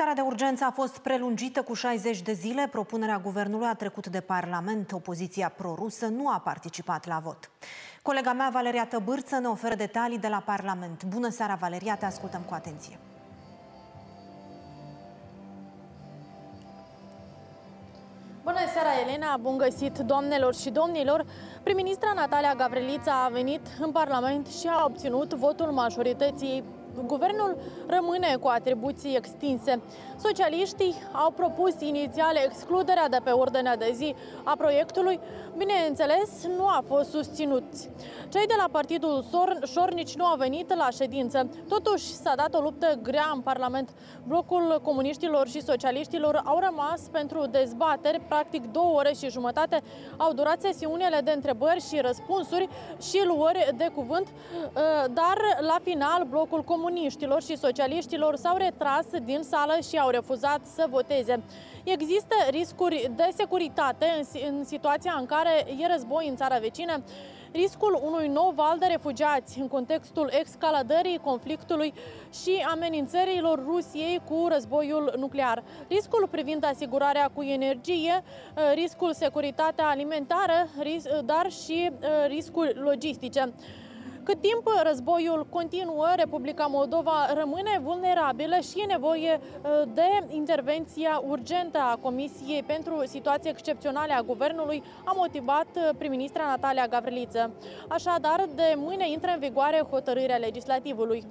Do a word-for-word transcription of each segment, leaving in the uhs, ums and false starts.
Starea de urgență a fost prelungită cu șaizeci de zile. Propunerea guvernului a trecut de Parlament. Opoziția pro-rusă nu a participat la vot. Colega mea, Valeria Tăbârță, ne oferă detalii de la Parlament. Bună seara, Valeria, te ascultăm cu atenție. Bună seara, Elena! Bun găsit, doamnelor și domnilor! Prim-ministra Natalia Gavrilița a venit în Parlament și a obținut votul majorității. Guvernul rămâne cu atribuții extinse. Socialiștii au propus inițial excluderea de pe ordinea de zi a proiectului. Bineînțeles, nu a fost susținuți. Cei de la Partidul Șornici nu au venit la ședință. Totuși, s-a dat o luptă grea în Parlament. Blocul comuniștilor și socialiștilor au rămas pentru dezbateri. Practic două ore și jumătate au durat sesiunile de întrebări și răspunsuri și luări de cuvânt. Dar, la final, blocul comuniștilor și socialiștilor s-au retras din sală și au refuzat să voteze. Există riscuri de securitate în situația în care e război în țara vecină, riscul unui nou val de refugiați în contextul escaladării conflictului și amenințărilor Rusiei cu războiul nuclear, riscul privind asigurarea cu energie, riscul securitatea alimentară, dar și riscuri logistice. Cât timp războiul continuă, Republica Moldova rămâne vulnerabilă și e nevoie de intervenția urgentă a Comisiei pentru situații excepționale a Guvernului, a motivat prim-ministra Natalia Gavriliță. Așadar, de mâine intră în vigoare hotărârea legislativului.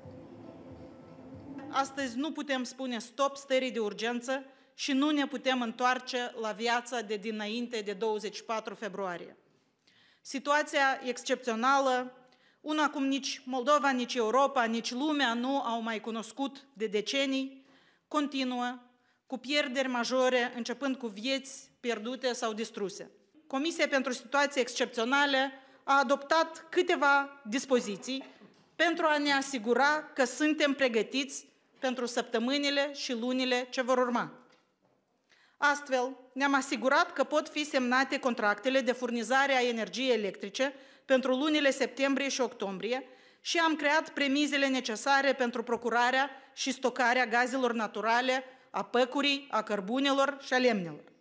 Astăzi nu putem spune stop stării de urgență și nu ne putem întoarce la viața de dinainte de douăzeci și patru februarie. Situația excepțională, una cum nici Moldova, nici Europa, nici lumea nu au mai cunoscut de decenii, continuă cu pierderi majore, începând cu vieți pierdute sau distruse. Comisia pentru Situații Excepționale a adoptat câteva dispoziții pentru a ne asigura că suntem pregătiți pentru săptămânile și lunile ce vor urma. Astfel, ne-am asigurat că pot fi semnate contractele de furnizare a energiei electrice pentru lunile septembrie și octombrie și am creat premizele necesare pentru procurarea și stocarea gazelor naturale, a păcurii, a cărbunelor și a lemnelor.